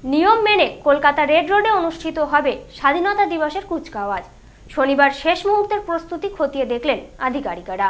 নিয়ম মেনে কলকাতা রেড রোডে অনুষ্ঠিত হবে স্বাধীনতা দিবসের কুচকাওয়াজ। শনিবার শেষ মুহূর্তের প্রস্তুতি খতিয়ে দেখলেন আধিকারিকেরা।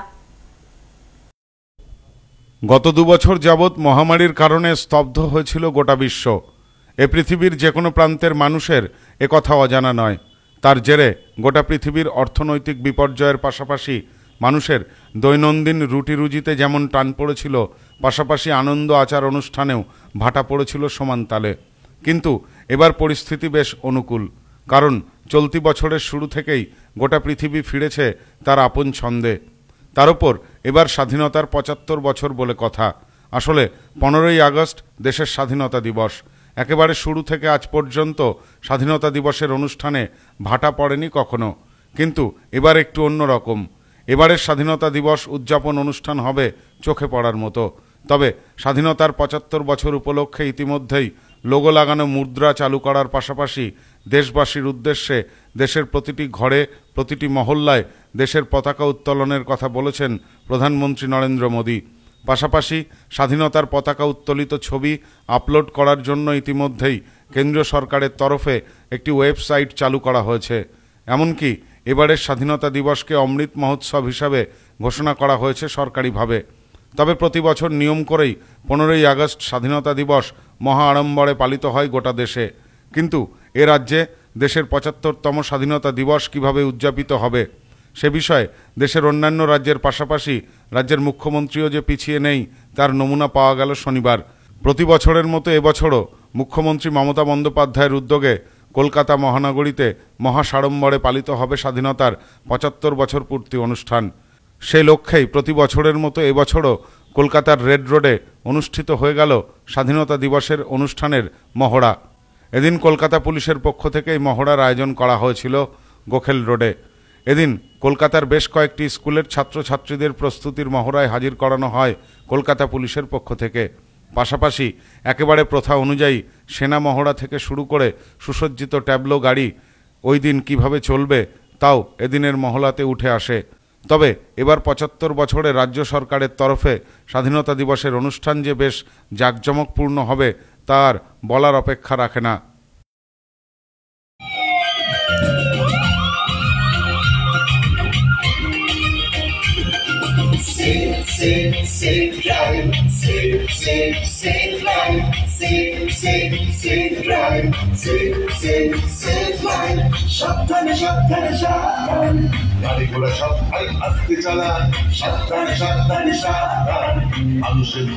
গত 2 বছর যাবৎ মহামারীর কারণে স্তব্ধ হয়েছিল গোটা বিশ্ব। এ পৃথিবীর যে কোনো প্রান্তের মানুষের একথা অজানা নয়। তার জেরে গোটা পৃথিবীর অর্থনৈতিক বিপর্যয়ের পাশাপাশি মানুষের দৈনন্দিন রুটিরুজিতে যেমন টান পড়েছিল, পাশাপাশি আনন্দ আচার অনুষ্ঠানেও ভাটা পড়েছিল সমান তালে। কিন্তু এবার পরিস্থিতি বেশ অনুকূল, কারণ চলতি বছরের শুরু থেকেই গোটা পৃথিবী ফিরেছে তার আপন ছন্দে। তার উপর এবার স্বাধীনতার 75 বছর বলে কথা। আসলে 15ই আগস্ট দেশের স্বাধীনতা দিবস। একেবারে শুরু থেকে আজ পর্যন্ত স্বাধীনতা দিবসের অনুষ্ঠানে ভাটা পড়েনি কখনো, কিন্তু এবার একটু অন্যরকম। এবারের স্বাধীনতা দিবস উদযাপন অনুষ্ঠান হবে চোখে পড়ার মতো। তবে স্বাধীনতার 75 বছর উপলক্ষে ইতিমধ্যেই লোগো লাগানো মুদ্রা চালু করার পাশাপাশি দেশবাসীর উদ্দেশ্যে দেশের প্রতিটি ঘরে, প্রতিটি মহল্লায় দেশের পতাকা উত্তোলনের কথা বলেছেন প্রধানমন্ত্রী নরেন্দ্র মোদী। পাশাপাশি স্বাধীনতার পতাকা উত্তোলিত ছবি আপলোড করার জন্য ইতিমধ্যেই কেন্দ্রীয় সরকারের তরফে একটি ওয়েবসাইট চালু করা হয়েছে। এমনকি এবারের স্বাধীনতা দিবসকে অমৃত মহোৎসব হিসাবে ঘোষণা করা হয়েছে সরকারিভাবে। তবে প্রতি বছর নিয়ম করেই 15ই আগস্ট স্বাধীনতা দিবস মহা আড়ম্বরে পালিত হয় গোটা দেশে। কিন্তু এ রাজ্যে দেশের 75তম স্বাধীনতা দিবস কিভাবে উদযাপিত হবে সে বিষয়ে দেশের অন্যান্য রাজ্যের পাশাপাশি রাজ্যের মুখ্যমন্ত্রীও যে পিছিয়ে নেই তার নমুনা পাওয়া গেল শনিবার। প্রতি বছরের মতো এবছরও মুখ্যমন্ত্রী মমতা বন্দ্যোপাধ্যায়ের উদ্যোগে কলকাতা মহানগরীতে মহা সাড়ম্বরে পালিত হবে স্বাধীনতার 75 বছর পূর্তি অনুষ্ঠান। সেই লক্ষ্যেই প্রতি বছরের মতো এবছরও কলকাতার রেড রোডে অনুষ্ঠিত হয়ে গেল স্বাধীনতা দিবসের অনুষ্ঠানের মহড়া। এদিন কলকাতা পুলিশের পক্ষ থেকে এই মহড়ার আয়োজন করা হয়েছিল গোখেল রোডে। এদিন কলকাতার বেশ কয়েকটি স্কুলের ছাত্রছাত্রীদের প্রস্তুতির মহড়ায় হাজির করানো হয় কলকাতা পুলিশের পক্ষ থেকে। পাশাপাশি একেবারে প্রথা অনুযায়ী সেনা মহড়া থেকে শুরু করে সুসজ্জিত ট্যাবলো গাড়ি ওই দিন কীভাবে চলবে তাও এদিনের মহড়াতে উঠে আসে। তবে এবার 75 বছরে রাজ্য সরকারের তরফে স্বাধীনতা দিবসের অনুষ্ঠান যে বেশ জাঁকজমকপূর্ণ হবে তার বলার অপেক্ষা রাখে না। সাবধানে সাবধানে সাবধান, গাড়িগুলো সবাই আস্তে চালান, সাবধানে সাবধানে সাবধান, মানুষের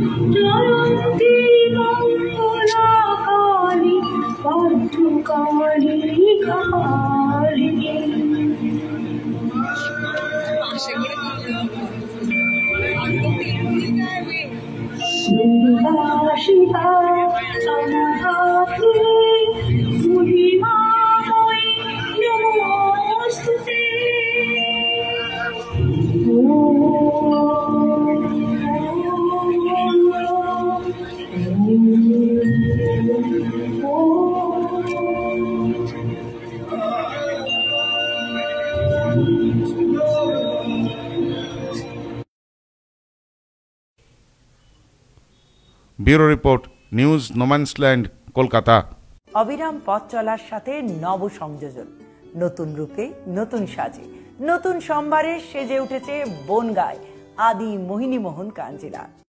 bureau report, news, no man's land, Kolkata. অবিরাম পথ চলার সাথে নব সংযোজন, নতুন রূপে, নতুন সাজে, নতুন সম্ভারে সেজে উঠেছে বনগায় আদি মোহিনী মোহন কাঞ্জিলা।